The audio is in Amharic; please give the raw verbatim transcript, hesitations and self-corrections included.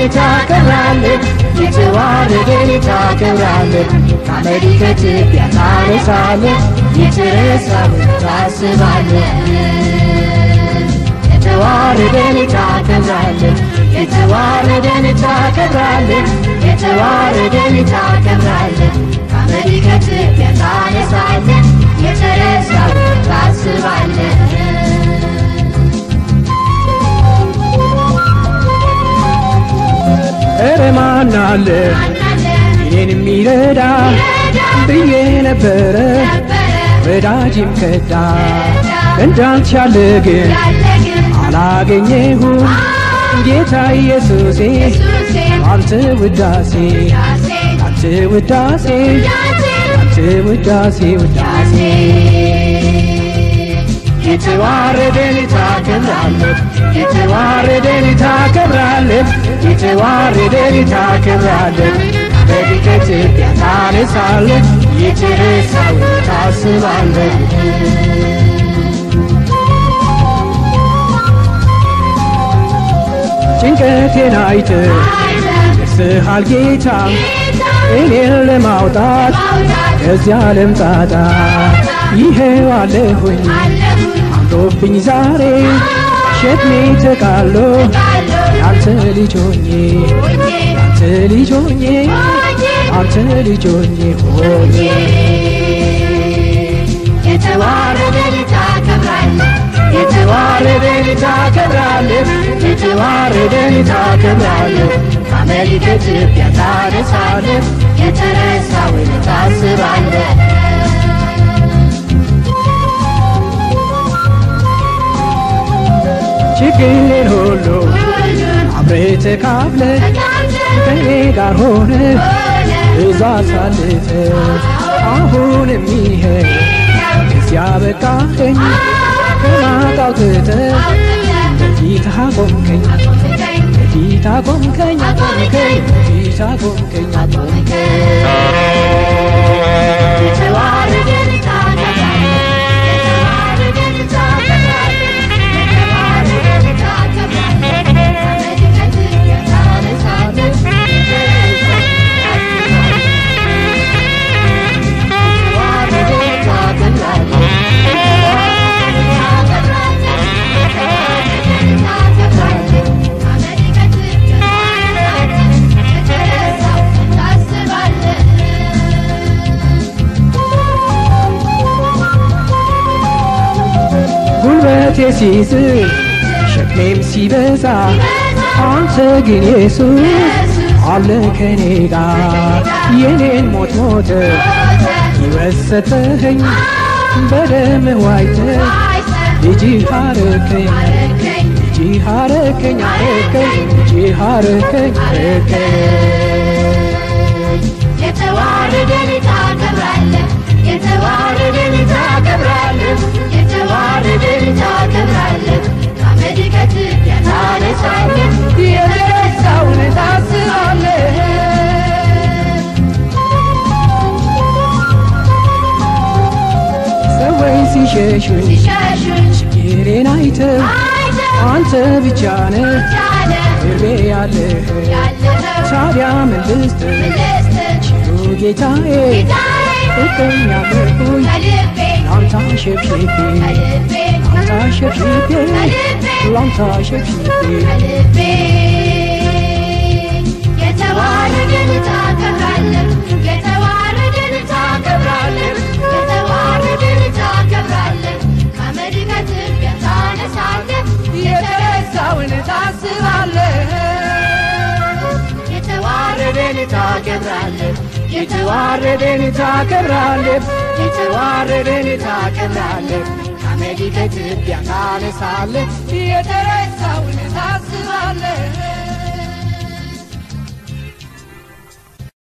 ታከብራለህ የተዋረደን ታከብራለህ ካመድ ከኢትዮጵያ ታነሳለህ የተረሳውን ታስባለህ የተዋረደን ታከብራለህ የተዋረደን ታከብራለህ የተዋረደን ታከብራለህ ካመድ ከኢትዮጵያ ታነሳለህ የተረሳውን ታስባለህ እረማን አለ እኔን የሚረዳ ብዬ ነበረ ወዳጅም ከዳ እንዳንተ ያለ ግን አላገኘሁም ጌታ ኢየሱሴ አንተ ውዳሴ አንተ ውዳሴ አንተ ውዳሴ ውዳሴ የተዋረደን ታከብራለህ የተዋረደን ታከብራለህ የተዋረደን ታከብራለህ በኢትዮጵያ ታነሳለህ የተረሳውን ታስባለህ ጭንቀቴን አይተህ ደርሰሃል ጌታ እኔን ለማውጣት ከዚህ ዓለም ጣጣ ይሄው አለሁኝ አምሮብኝ ዛሬ ሸክሜ ተቃሎ ያንተ ልጅ ሆኜ ያንተ ልጅ ሆኜ ያንተ ልጅ ሆኜ ሆኜ የተዋረደን ታከብራለህ የተዋረደን ታከብራለህ የተዋረደን ታከብራለህ ካመድ ከኢትዮጵያ ታነሳለህ የተረሳውን ታስባለህ ችግሬን ሁሉ አብረህ ተካፍለህ ከእኔ ጋር ሆነህ ብዙ አሳልፈህ አሁንም ይኸው ከዚያ በቃኸኝ ከማጥ አውጥተህ በፊትህ አቆምከኝ በፊትህ አቆምከኝ አቆምከኝ በፊትህ አቆምከኝ አቆምከኝ የተዋረደን ታከብራለህ የተዋረደን ታከብራለህ ጉልበቴ ሲዝል ሸክሜም ሲበዛ አንተ ግን ኢየሱስ አለ ከኔ ጋር የኔን ሞት ሞተ ሕይወት ሰጠኸኝ በደምህ ዋጅተህ ልጅህ አረከኝ ልጅህ አረከኝ አረከኝ ልጅህ አረከኝ አረከኝ የተዋረደን ታከብራለህ የተዋረደን ታከብራለህ የተዋረደን ታከብራለህ ካመድ ከኢትዮጵያ ታነሳለህ የተረሳውን ታስባለህ ሰዎች ሲሸሹኝ ችግሬን አይተህ አንተ ብቻ ነህ ቅርቤ ያለህ ታዲያ ምን ልስጥህ ችሎ ጌታዬ እገኛለሁኝ ላንተ አሸብሽቤ ላንተ አሸብሽቤ ላንተ አሸብሽቤ የተዋረደን ታከብራለህ የተዋረደን ታከብራለህ የተዋረደን ታከብራለህ ካመድ ከኢትዮጵያ ታነሳለህ የተረሳውን ታስባለህ የተዋረደን ታከብራለህ የተዋረደን ታከብራለህ የተዋረደን ታከብራለህ ካመድ ከኢትዮጵያ ታነሳለህ የተረሳውን ታስባለህ